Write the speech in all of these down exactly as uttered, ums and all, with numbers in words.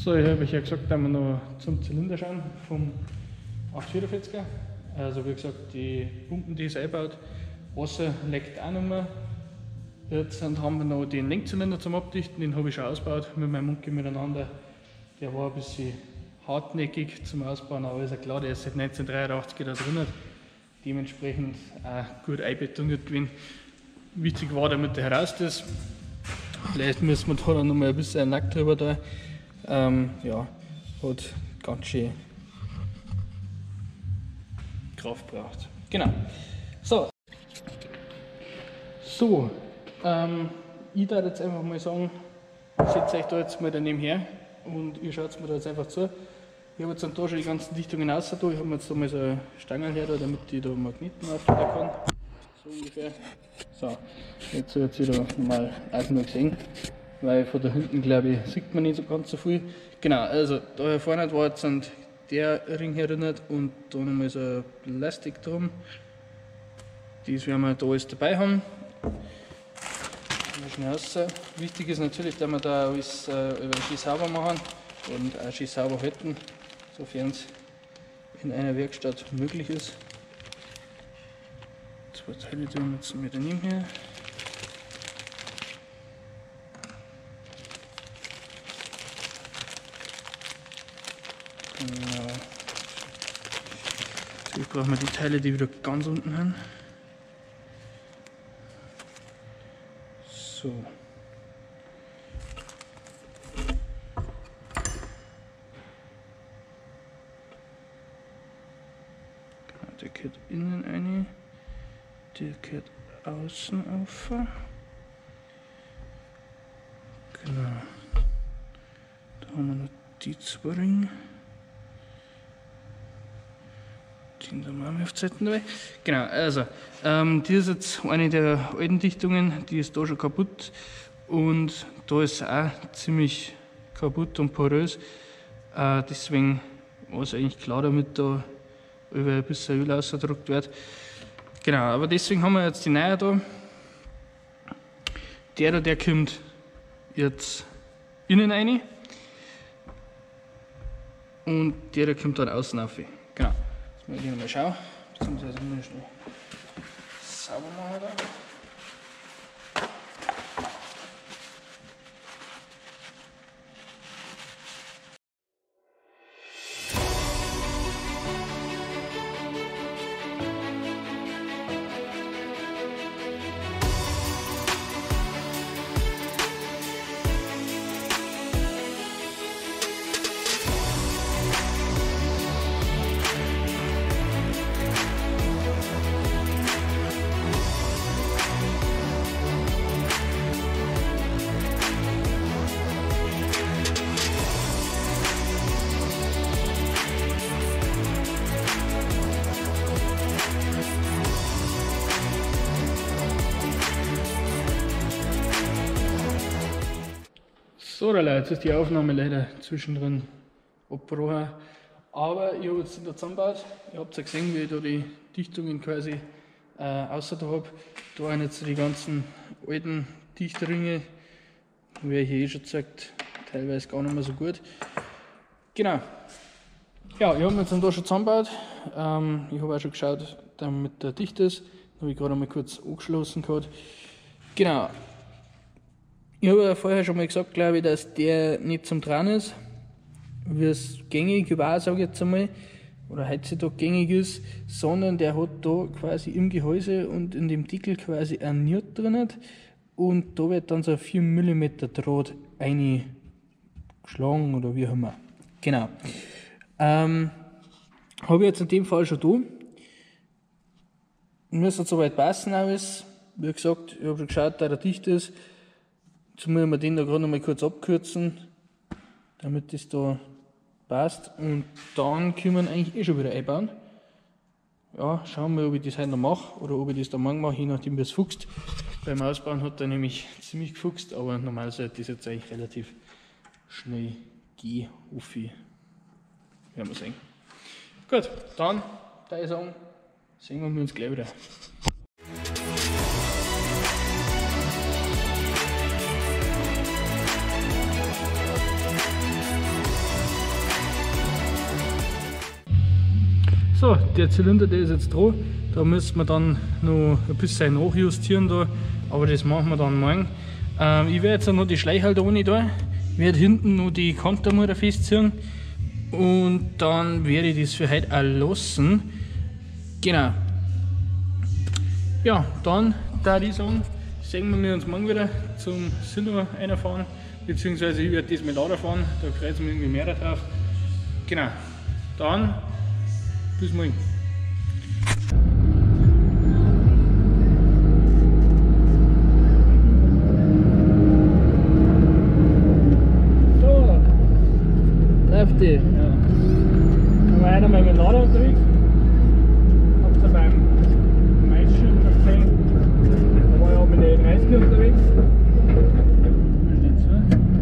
So, ich habe euch ja gesagt, dass wir noch zum Zylinder schauen vom achthundertvierziger. Also wie gesagt, die Pumpen, die es einbaut, Wasser leckt auch nicht mehr. Jetzt haben wir noch den Lenkzylinder zum Abdichten, den habe ich schon ausgebaut mit meinem Munkel miteinander. Der war ein bisschen hartnäckig zum Ausbauen, aber ist ja klar, der ist seit neunzehnhundertdreiundachtzig da drin. Dementsprechend auch gut einbetoniert gewesen. Wichtig war, damit der heraus ist. Vielleicht müssen wir da dann noch mal ein bisschen einen Lack drüber da. Ähm, ja, hat ganz schön Kraft braucht. Genau. So. So. Ähm, ich darf jetzt einfach mal sagen, ich setze euch da jetzt mal daneben her und ihr schaut mir da jetzt einfach zu. Ich habe jetzt dann da schon die ganzen Dichtungen raus. Da. Ich habe mir jetzt da mal so eine Stange her, da, damit ich da Magneten aufstellen kann. So ungefähr. So, jetzt wird es wieder normal auch nur gesehen, weil von da hinten, glaube ich, sieht man nicht so ganz so viel. Genau, also da hier vorne war jetzt der Ring erinnert und da nochmal so ein Plastik drum. Das werden wir da alles dabei haben. Schnell raus. Wichtig ist natürlich, dass wir da alles äh, schön sauber machen und auch schön sauber halten, sofern es in einer Werkstatt möglich ist. Zwei Teile tun wir jetzt mit daneben her. Genau. Jetzt brauchen wir die Teile, die wieder ganz unten sind. So. Der geht innen rein, der geht außen auf. Genau. Da haben wir noch die zwei Ringe. Den da machen wir auf die Seiten dabei. Genau, also, ähm, die ist jetzt eine der alten Dichtungen, die ist da schon kaputt und da ist auch ziemlich kaputt und porös. Äh, deswegen war es eigentlich klar, damit da über ein bisschen Öl ausgedruckt wird. Genau, aber deswegen haben wir jetzt die neue da. Der da, der kommt jetzt innen rein und der da kommt dann außen auf. Genau. Jetzt muss ich nochmal schauen, beziehungsweise muss ich schnell sauber machen da. So, Leute, jetzt ist die Aufnahme leider zwischendrin abgebrochen, aber ich habe jetzt da zusammengebaut. Ihr habt ja gesehen, wie ich da die Dichtungen quasi äh, außer da habe. Da sind jetzt die ganzen alten Dichtringe, wie ich eh schon gesagt, teilweise gar nicht mehr so gut. Genau. Ja, ich habe mir jetzt da schon zusammengebaut. Ähm, ich habe auch schon geschaut, damit der dicht ist. Da habe ich gerade mal kurz angeschlossen gehabt. Genau. Ich habe ja vorher schon mal gesagt, glaube ich, dass der nicht zum Dran ist, wie es gängig war, sage ich jetzt einmal, oder heutzutage gängig ist, sondern der hat da quasi im Gehäuse und in dem Deckel quasi ein Niert drin und da wird dann so ein vier Millimeter Draht eingeschlagen oder wie auch immer. Genau. Ähm, habe ich jetzt in dem Fall schon da. Müsste soweit passen alles. Wie gesagt, ich habe schon geschaut, da der dicht ist. Jetzt muss ich mir den da gerade noch mal kurz abkürzen, damit das da passt. Und dann können wir ihn eigentlich eh schon wieder einbauen. Ja, schauen wir, ob ich das heute noch mache oder ob ich das dann morgen mache, je nachdem wie es fuchst. Beim Ausbauen hat er nämlich ziemlich gefuchst, aber normal sollte das jetzt eigentlich relativ schnell gehen, hoffe ich. Werden wir sehen. Gut, dann würde ich sagen, sehen wir uns gleich wieder. So, der Zylinder, der ist jetzt dran. Da müssen wir dann noch ein bisschen nachjustieren da, aber das machen wir dann morgen. Ähm, ich werde jetzt noch die Schleichhalter ohne da, werde hinten noch die Kontermutter festziehen und dann werde ich das für heute auch lassen. Genau. Ja, dann da ich sagen, sehen wir uns morgen wieder zum Silber einfahren, beziehungsweise ich werde das mit Lader fahren, da freut es mich irgendwie mehr drauf. Genau, dann bis morgen. So, läuft die. Ja. Dann war einer mal mit dem Lader unterwegs. Habt ihr beim Maisschirm schon gesehen. Da war ich auch mit den dreißiger unterwegs. Da steht so.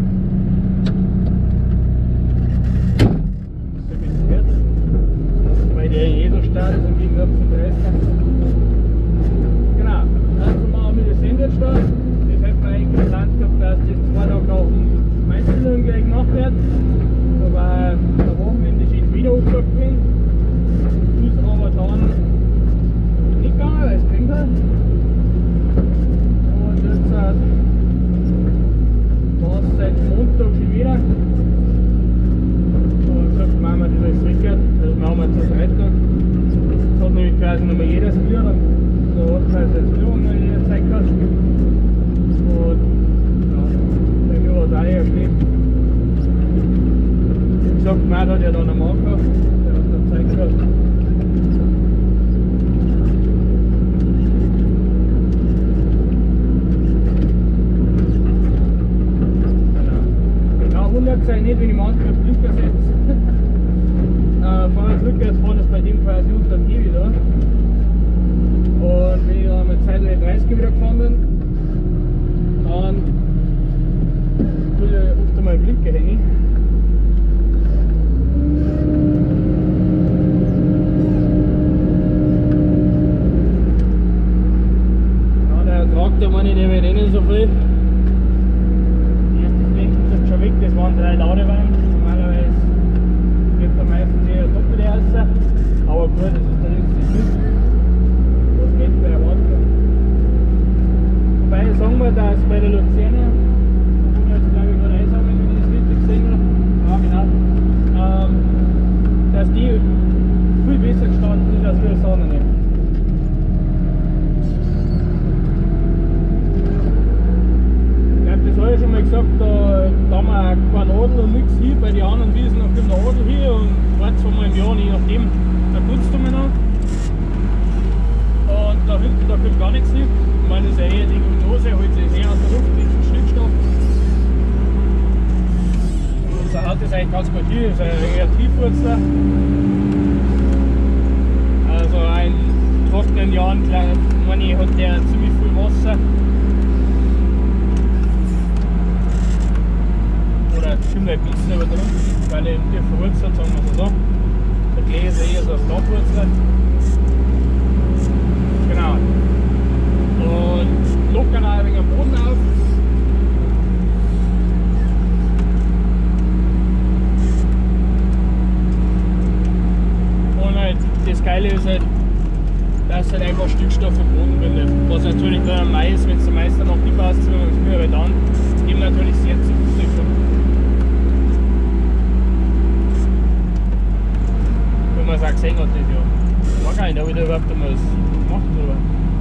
Weil der eh so stark ist im Gegensatz zum dreißiger. Genau, dann machen wir das Senderstart. Das hätten wir eigentlich geplant gehabt, dass das zwei Tage nach dem Mainzillen gleich gemacht wird. Aber am Wochenende schön wieder aufgeklappt bin. Ist aber dann nicht gegangen, weil es geregnet hat. Und jetzt war es seit Montag schon wieder. Gesagt, machen wir das alles zurückgehört, das machen wir jetzt am Freitag. Das hat nämlich quasi noch mal jedes Bier, da hat quasi jetzt Führung noch jeder Zeit gehabt. Und ja, bei mir war es auch eher schlecht. Wie gesagt, Matt hat ja dann einen Mann gehabt, der hat dann Zeit gehabt. Genau, wundert euch nicht, wenn ich manchmal Blinker setze. Äh, fahren wir rückwärts, fahren das bei dem quasi unter dem Hevi da. Und wenn ich dann mit Zeit dreißiger wieder gefahren bin, dann will ich oft einmal Blinker hängen. Ja, der Ertrag, der meine, der wird eh nicht so viel. Die erste Fläche ist schon weg, das waren drei Ladewein. Normalerweise geht da meistens eher doppelt raus, aber gut, das ist dann jetzt das nicht, was nicht bei der Wartung. Wobei sagen wir, dass bei der Luzerner, wo wir jetzt glaube ich gerade einsammeln, wenn ich das richtig gesehen habe, ja genau, ähm, dass die viel besser gestanden ist als wir das andere. Ich glaube, das habe ich schon mal gesagt, da, da haben wir auch keine Adel und nichts hier, bei den anderen Wiesen noch kommt der Adel hier und ein, zwei Mal im Jahr, je nachdem, da putzt du mich noch. Und da hinten, da kommt gar nichts hin. Ich meine, das ist ja eher die Gnose, heute ist eher aus der Luft, nicht ein Schnittstoff. Unser Haut ist eigentlich ganz gut hier, ist ein eher Tiefwurzler. Also in trockenen Jahren, meine ich, hat der ziemlich viel Wasser. Oder stimmt ein bisschen übertrieben, weil er die verwurzelt, sagen wir so. Der Klee ist eher so ein Flachwurzler. Genau. Und lockern auch ein wenig am Boden auf. Und halt, das Geile ist halt, dass halt einfach Stickstoff im Boden bindet. Was natürlich dann am Mais, wenn es der Mais dann noch nicht passt, aber dann eben natürlich sehr zufällig. Wenn man es auch gesehen hat, das ja. Mag einer wieder überhaupt einmal was gemacht drüber.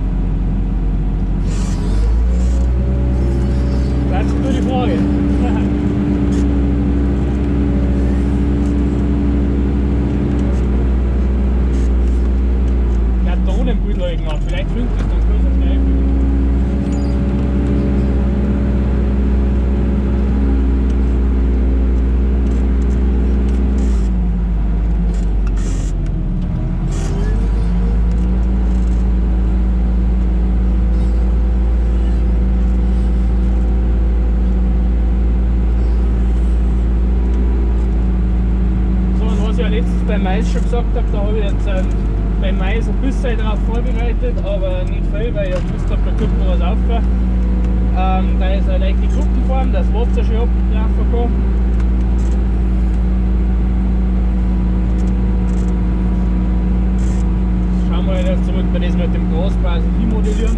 Das ist nur die Frage. Ja, Drohnenbild habe ich gemacht, vielleicht fünf das dann kurz auf schnell. Beim Mais schon gesagt habe, da habe ich jetzt ähm, beim Mais ein bisschen darauf vorbereitet, aber nicht viel, weil ich habe gewusst habe, da kommt noch was rauf. Ähm, da ist eine leichte Gruppenform, das Wasser schon ablaufen kann. quasi modellieren.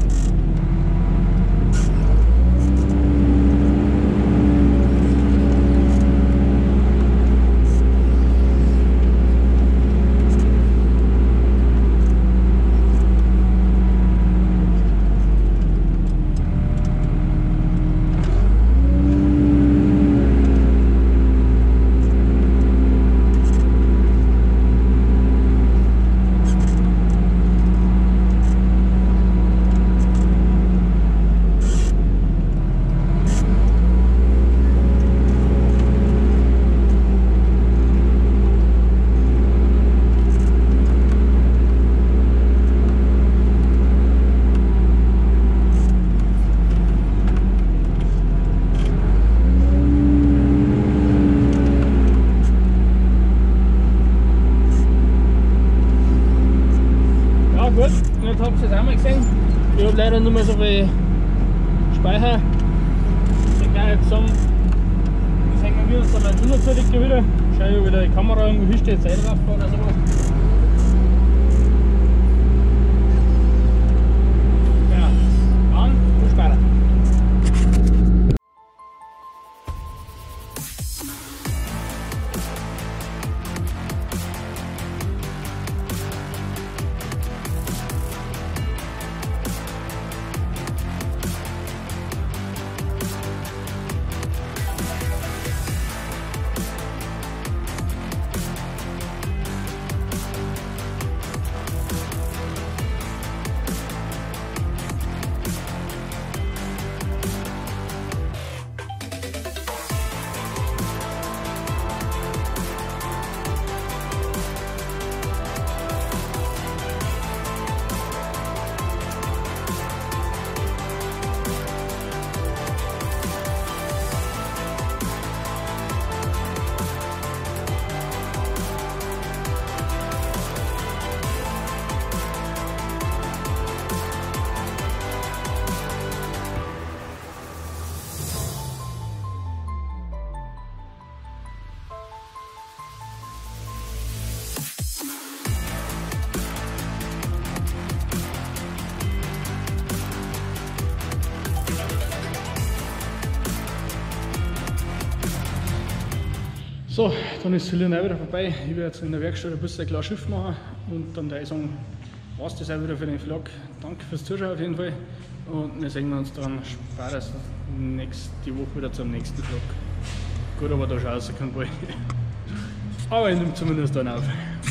Gut, und jetzt habt ihr es auch mal gesehen. Ich habe leider nur mehr so viel Speicher. Ich kann jetzt sagen, das hängen wir uns dann mal unterzeitig wieder. Schau ich, ob wieder die Kamera irgendwo hinsteht, Zeit drauf oder sowas. Ja, dann viel Spaß. So, dann ist die Lien auch wieder vorbei. Ich werde jetzt in der Werkstatt ein bisschen ein klares Schiff machen und dann würde ich sagen, war es das auch wieder für den Vlog. Danke fürs Zuschauen auf jeden Fall und wir sehen uns dann spätestens nächste Woche wieder zum nächsten Vlog. Gut, aber da schaut es kein Ball. Aber ich nehme zumindest dann auf.